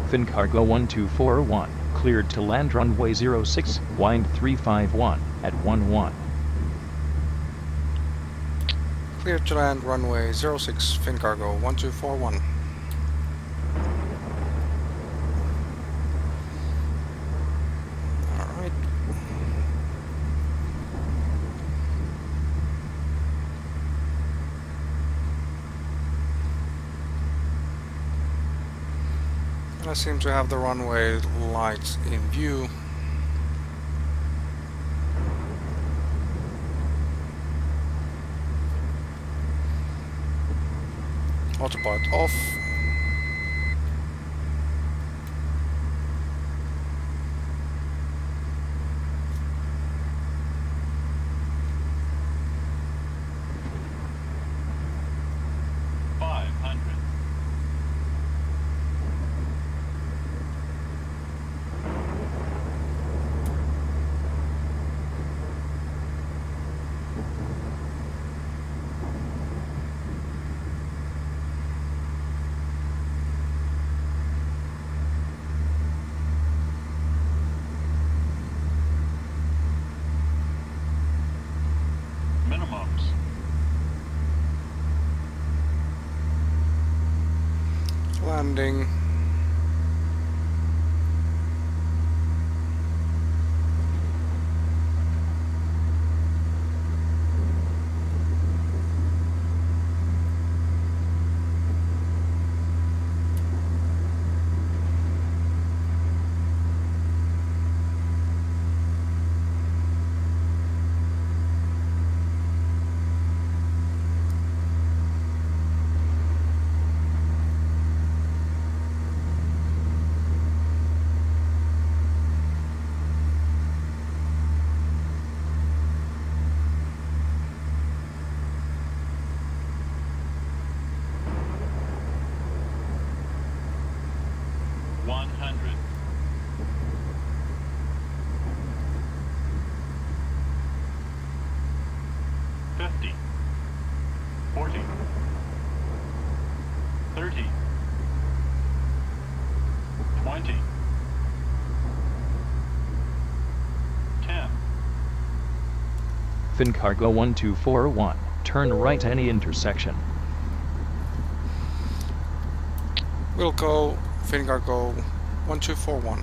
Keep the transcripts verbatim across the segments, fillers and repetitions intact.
Fincargo one two four one, cleared to land runway zero six, wind three five one, at one one. Clear to land runway zero six, Fincargo one two four one. Alright. I seem to have the runway lights in view. Autopilot off. five hundred. Minimums. Landing. one hundred. fifty. forty. thirty. twenty. ten. Fincargo one two four one, turn right any intersection. We'll go Fincargo one two four one.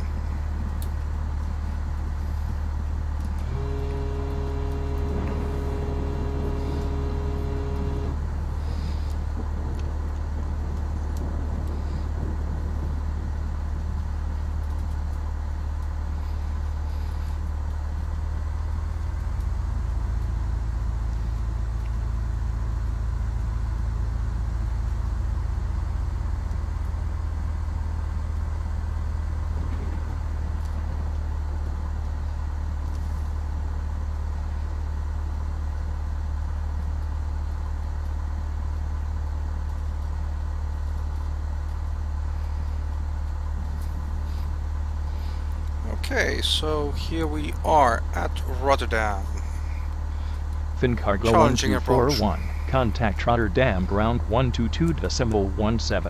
Okay, so here we are at Rotterdam. Fincargo one Challenging two four approach. one, contact Rotterdam ground one two two decimal one seven.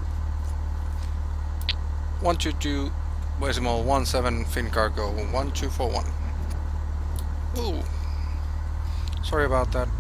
one two two decimal one seven Fincargo one two four one. Ooh. Sorry about that.